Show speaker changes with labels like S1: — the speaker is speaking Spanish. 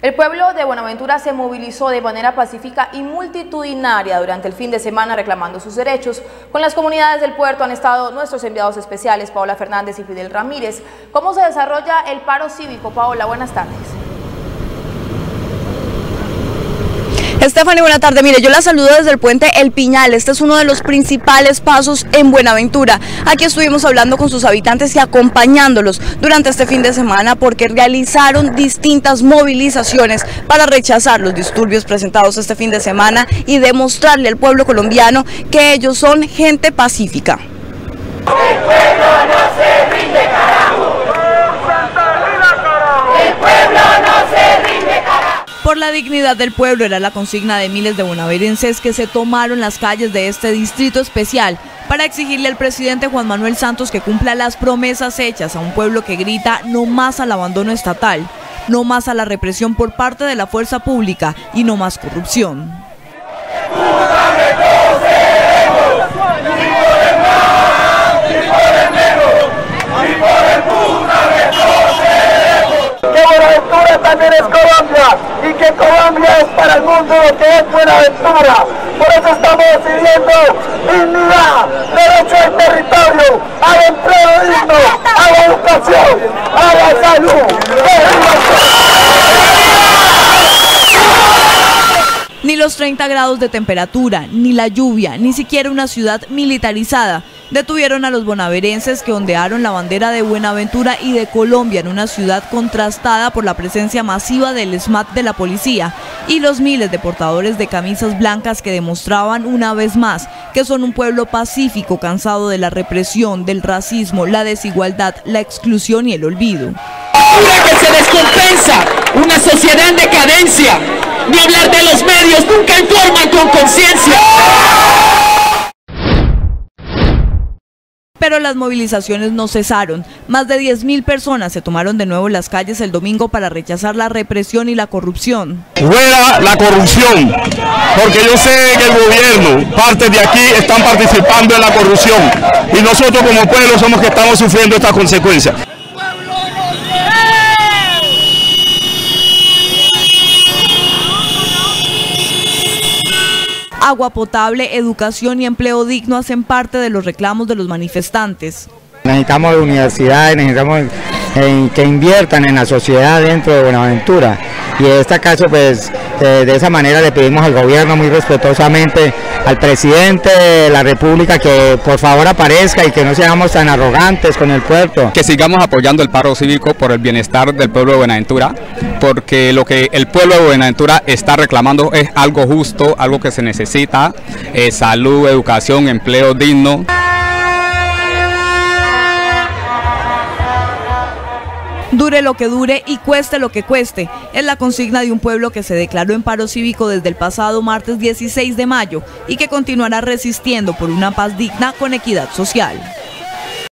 S1: El pueblo de Buenaventura se movilizó de manera pacífica y multitudinaria durante el fin de semana reclamando sus derechos. Con las comunidades del puerto han estado nuestros enviados especiales, Paola Fernández y Fidel Ramírez. ¿Cómo se desarrolla el paro cívico? Paola, buenas tardes.
S2: Stephanie, buena tarde. Mire, yo la saludo desde el puente El Piñal. Este es uno de los principales pasos en Buenaventura. Aquí estuvimos hablando con sus habitantes y acompañándolos durante este fin de semana porque realizaron distintas movilizaciones para rechazar los disturbios presentados este fin de semana y demostrarle al pueblo colombiano que ellos son gente pacífica.
S3: El pueblo no se rinde, carajo. El pueblo no se rinde, carajo.
S2: Por la dignidad del pueblo era la consigna de miles de bonaverenses que se tomaron las calles de este distrito especial para exigirle al presidente Juan Manuel Santos que cumpla las promesas hechas a un pueblo que grita no más al abandono estatal, no más a la represión por parte de la fuerza pública y no más corrupción.
S4: Buenaventura también es Colombia y que Colombia es para el mundo lo que es Buenaventura. Por eso estamos decidiendo dignidad, derecho al territorio, al empleo digno, a la educación, a la salud.
S2: Ni los 30 grados de temperatura, ni la lluvia, ni siquiera una ciudad militarizada detuvieron a los bonaverenses que ondearon la bandera de Buenaventura y de Colombia en una ciudad contrastada por la presencia masiva del SMAT de la policía y los miles de portadores de camisas blancas que demostraban una vez más que son un pueblo pacífico cansado de la represión, del racismo, la desigualdad, la exclusión y el olvido.
S5: Que se descompensa, una sociedad en decadencia, ni hablar de los medios, nunca informan con conciencia.
S2: Pero las movilizaciones no cesaron. Más de 10.000 personas se tomaron de nuevo las calles el domingo para rechazar la represión y la corrupción.
S6: Fuera la corrupción, porque yo sé que el gobierno, parte de aquí, están participando en la corrupción y nosotros como pueblo somos que estamos sufriendo estas consecuencias.
S2: Agua potable, educación y empleo digno hacen parte de los reclamos de los manifestantes.
S7: Necesitamos universidades, necesitamos que inviertan en la sociedad dentro de Buenaventura y en este caso pues de esa manera le pedimos al gobierno muy respetuosamente al presidente de la República que por favor aparezca y que no seamos tan arrogantes con el puerto.
S8: Que sigamos apoyando el paro cívico por el bienestar del pueblo de Buenaventura, porque lo que el pueblo de Buenaventura está reclamando es algo justo, algo que se necesita, salud, educación, empleo digno.
S2: Dure lo que dure y cueste lo que cueste, es la consigna de un pueblo que se declaró en paro cívico desde el pasado martes 16 de mayo y que continuará resistiendo por una paz digna con equidad social.